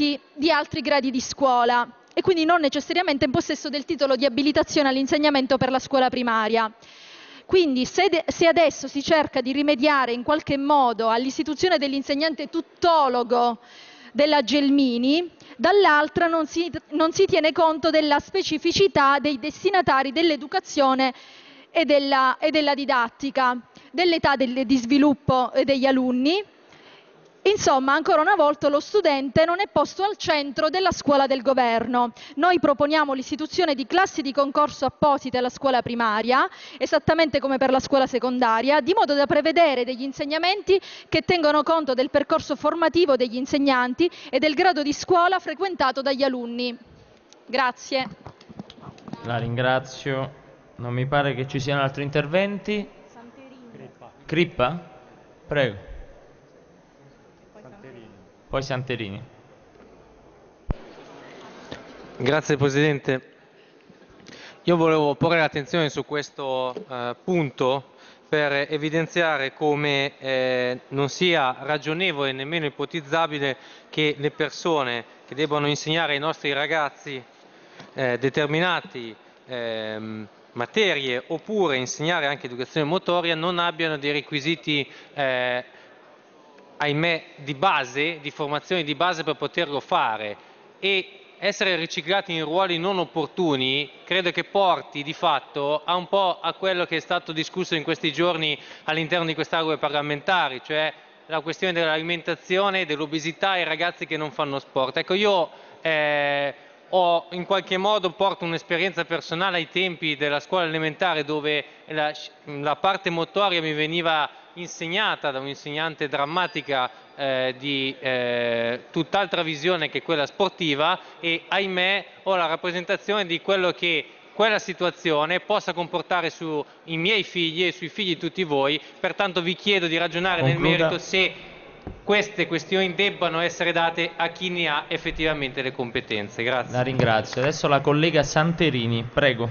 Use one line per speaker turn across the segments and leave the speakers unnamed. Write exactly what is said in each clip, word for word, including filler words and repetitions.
insegnanti di altri gradi di scuola e quindi non necessariamente in possesso del titolo di abilitazione all'insegnamento per la scuola primaria. Quindi se, se adesso si cerca di rimediare in qualche modo all'istituzione dell'insegnante tuttologo della Gelmini, dall'altra non si, non si tiene conto della specificità dei destinatari dell'educazione e della, e della didattica, dell'età di sviluppo degli alunni. Insomma, ancora una volta lo studente non è posto al centro della scuola del governo. Noi proponiamo l'istituzione di classi di concorso apposite alla scuola primaria, esattamente come per la scuola secondaria, di modo da prevedere degli insegnamenti che tengono conto del percorso formativo degli insegnanti e del grado di scuola frequentato dagli alunni. Grazie.
La ringrazio. Non mi pare che ci siano altri interventi. Crippa. Crippa? Prego. Poi Santerini.
Grazie Presidente. Io volevo porre l'attenzione su questo eh, punto per evidenziare come eh, non sia ragionevole e nemmeno ipotizzabile che le persone che debbano insegnare ai nostri ragazzi eh, determinati eh, materie oppure insegnare anche educazione motoria non abbiano dei requisiti eh, ahimè di base, di formazione di base per poterlo fare, e essere riciclati in ruoli non opportuni credo che porti di fatto a un po' a quello che è stato discusso in questi giorni all'interno di queste aule parlamentari, cioè la questione dell'alimentazione e dell'obesità ai ragazzi che non fanno sport. Ecco, io eh, ho in qualche modo porto un'esperienza personale ai tempi della scuola elementare dove la, la parte motoria mi veniva insegnata da un'insegnante drammatica eh, di eh, tutt'altra visione che quella sportiva, e ahimè ho la rappresentazione di quello che quella situazione possa comportare sui miei figli e sui figli di tutti voi. Pertanto vi chiedo di ragionare Concluda. nel merito se queste questioni debbano essere date a chi ne ha effettivamente le competenze. Grazie.
La ringrazio. Adesso la collega Santerini, prego.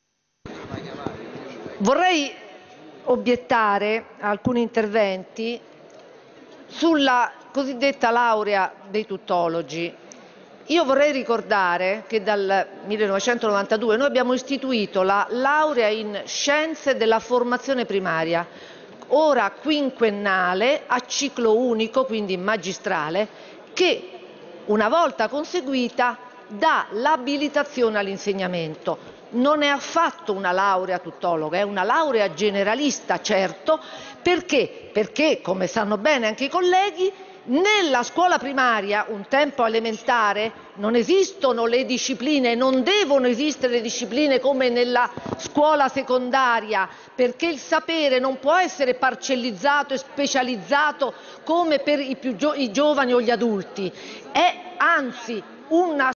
Vorrei obiettare alcuni interventi sulla cosiddetta laurea dei tuttologi. Io vorrei ricordare che dal millenovecentonovantadue noi abbiamo istituito la laurea in scienze della formazione primaria, ora quinquennale a ciclo unico, quindi magistrale, che una volta conseguita dà l'abilitazione all'insegnamento. Non è affatto una laurea tuttologa, è una laurea generalista, certo, perché? Perché, come sanno bene anche i colleghi, nella scuola primaria, un tempo elementare, non esistono le discipline, non devono esistere le discipline come nella scuola secondaria, perché il sapere non può essere parcellizzato e specializzato come per i, più gio- i giovani o gli adulti, è anzi una